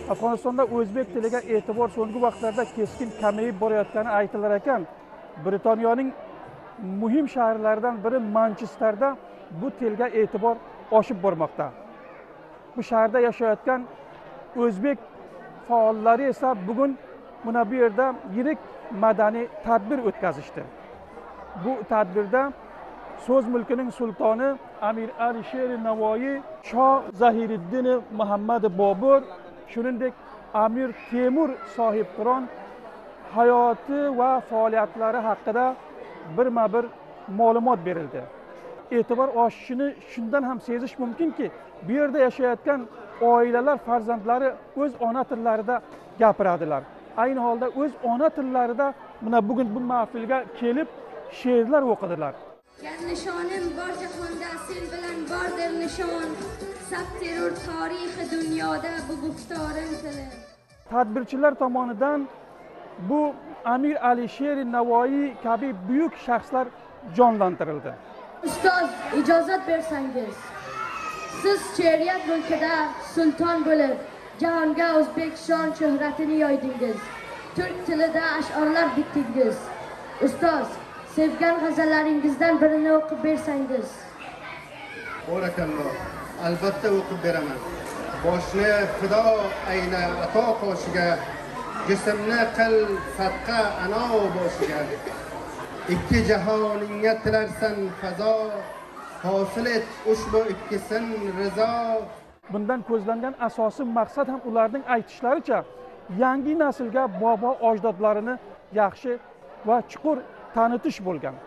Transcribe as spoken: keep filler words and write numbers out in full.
Afg'onistonda o'zbek tiliga e'tibor so'nggi vaqtlarda keskin kamayib borayotgani aytilar ekan. Britaniyaning muhim shaharlaridan biri Manchesterda bu tilga e'tibor oshib bormoqda. Bu shaharda yashayotgan o'zbek faollari esa bugun mana bu yerda yirik madaniy tadbir o'tkazishdi. Bu tadbirda so'z mulkining sultoni Amir Alisher Navoiy, Shoh Zahiriddin Muhammad Bobur, shuningdek Amir Temur sohibqiron hayoti va faoliyatlari haqida birma-bir ma'lumot berildi. E'tibor oshishini shundan ham sezish mumkinki, bu yerda yashayotgan oilalar farzandlari o'z ona tillarida gapiradilar. Ayni holda o'z ona tillarida mana bugun bu mahfilga kelib she'rlar o'qidilar. Nishonim bor jahonda sen bilan bordir nishon, sab terror tarixi dunyoda bu guftorim tilim. Tadbirchilar tomonidan bu Amir Alisher Navoiy kabi buyuk shaxslar jonlantirildi. Ustoz, ijozat bersangiz, siz she'riyat mulkida sulton bo'lib, jahonga O'zbekiston shuhratini yoydingiz. Turk tilida ash'orlar bitdingiz. Ustoz, sevgan g'azallaringizdan birini o'qib bersangiz. Barakalloh. Albatta o'qib beraman. Boshni fido ayna ato qoshiga, jismni qil sadqa ano boshiga. Ikki jahoningga tilarsan fazo, hosil et ushbu ikkisin rizo. Bundan ko'zlangan asosiy maqsad ham ularning aytishlaricha yangi naslga bobo ajdodlarini yaxshi va chuqur tanitish bo'lgan.